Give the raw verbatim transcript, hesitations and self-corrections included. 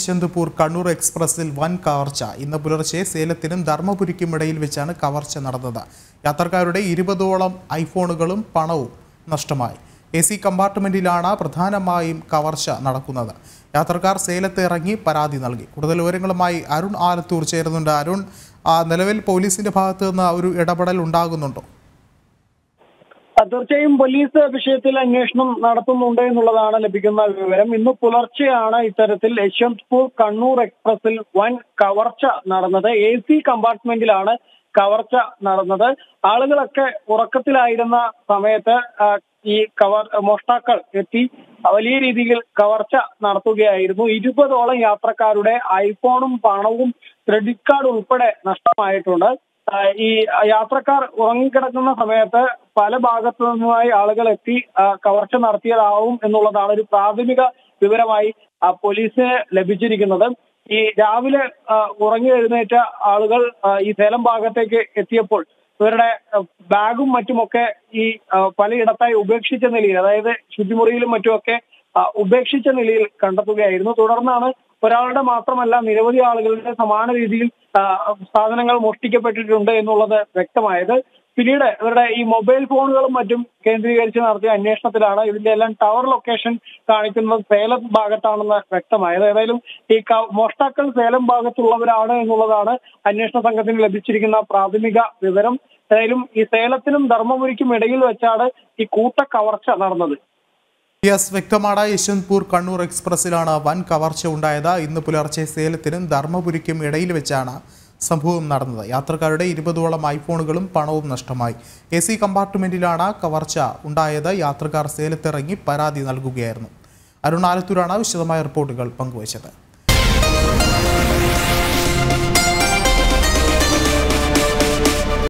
യശ്വന്ത്പൂർ കണ്ണൂർ എക്സ്പ്രസിൽ വൻ കവർച്ച. ഇന്ന് പുലർച്ചെ സേലത്തിനും ധർമ്മപുരിക്കും ഇടയിൽ വെച്ചാണ് കവർച്ച നടന്നത്. യാത്രക്കാരുടെ ഇരുപതോളം ഐഫോണുകളും പണവും നഷ്ടമായി. എ സി കമ്പാർട്ട്മെന്റിലാണ് പ്രധാനമായും കവർച്ച നടക്കുന്നത്. യാത്രക്കാർ സേലത്ത് ഇറങ്ങി പരാതി നൽകി. കൂടുതൽ വിവരങ്ങളുമായി അരുൺ ആലത്തൂർ ചേരുന്നുണ്ട്. അരുൺ, നിലവിൽ പോലീസിന്റെ ഭാഗത്ത് നിന്ന് ഒരു ഇടപെടൽ ഉണ്ടാകുന്നുണ്ടോ? തീർച്ചയായും പോലീസ് വിഷയത്തിൽ അന്വേഷണം നടത്തുന്നുണ്ട് എന്നുള്ളതാണ് ലഭിക്കുന്ന വിവരം. ഇന്ന് പുലർച്ചെയാണ് ഇത്തരത്തിൽ യശ്വന്ത്പൂർ കണ്ണൂർ എക്സ്പ്രസിൽ വൻ കവർച്ച നടന്നത്. എ സി കമ്പാർട്ട്മെന്റിലാണ് കവർച്ച നടന്നത്. ആളുകളൊക്കെ ഉറക്കത്തിലായിരുന്ന സമയത്ത് ഈ കവർ മോഷ്ടാക്കൾ എത്തി വലിയ രീതിയിൽ കവർച്ച നടത്തുകയായിരുന്നു. ഇരുപതോളം യാത്രക്കാരുടെ ഐഫോണും പണവും ക്രെഡിറ്റ് കാർഡ് ഉൾപ്പെടെ നഷ്ടമായിട്ടുണ്ട്. ഈ യാത്രക്കാർ ഉറങ്ങിക്കിടക്കുന്ന സമയത്ത് പല ഭാഗത്തു നിന്നുമായി ആളുകൾ എത്തി കവർച്ച നടത്തിയതാവും എന്നുള്ളതാണ് ഒരു പ്രാഥമിക വിവരമായി പോലീസിന് ലഭിച്ചിരിക്കുന്നത്. ഈ രാവിലെ ഉറങ്ങി എഴുന്നേറ്റ ആളുകൾ ഈ സേലം ഭാഗത്തേക്ക് എത്തിയപ്പോൾ ഇവരുടെ ബാഗും മറ്റുമൊക്കെ ഈ പലയിടത്തായി ഉപേക്ഷിച്ച നിലയിൽ, അതായത് ശുചിമുറിയിലും മറ്റുമൊക്കെ ഉപേക്ഷിച്ച നിലയിൽ കണ്ടെത്തുകയായിരുന്നു. തുടർന്നാണ് ഒരാളുടെ മാത്രമല്ല നിരവധി ആളുകളുടെ സമാന രീതിയിൽ സാധനങ്ങൾ മോഷ്ടിക്കപ്പെട്ടിട്ടുണ്ട് എന്നുള്ളത് വ്യക്തമായത്. പിന്നീട് ഇവരുടെ ഈ മൊബൈൽ ഫോണുകളും മറ്റും കേന്ദ്രീകരിച്ച് നടത്തിയ അന്വേഷണത്തിലാണ് ഇതിന്റെ എല്ലാം ടവർ ലൊക്കേഷൻ കാണിക്കുന്നത് സേലം ഭാഗത്താണെന്ന് വ്യക്തമായത്. ഏതായാലും ഈ മോഷ്ടാക്കൾ സേലം ഭാഗത്തുള്ളവരാണ് എന്നുള്ളതാണ് അന്വേഷണ സംഘത്തിന് ലഭിച്ചിരിക്കുന്ന പ്രാഥമിക വിവരം. ഏതായാലും ഈ സേലത്തിനും ധർമ്മപുരിക്കും ഇടയിൽ വെച്ചാണ് ഈ കൂട്ട കവർച്ച നടന്നത്. യെസ്, വ്യക്തമാണ്. യശ്വന്ത്പൂർ കണ്ണൂർ എക്സ്പ്രസിലാണ് വൻ കവർച്ച ഉണ്ടായത്. ഇന്ന് പുലർച്ചെ സേലത്തിനും ധർമ്മപുരിക്കും ഇടയിൽ വെച്ചാണ് സംഭവം നടന്നത്. യാത്രക്കാരുടെ ഇരുപതോളം ഐഫോണുകളും പണവും നഷ്ടമായി. എ സി കമ്പാർട്ട്മെന്റിലാണ് കവർച്ച ഉണ്ടായത്. യാത്രക്കാർ സേലത്തിറങ്ങി പരാതി നൽകുകയായിരുന്നു. അരുൺ ആലത്തൂരാണ് വിശദമായ റിപ്പോർട്ടുകൾ പങ്കുവച്ചത്.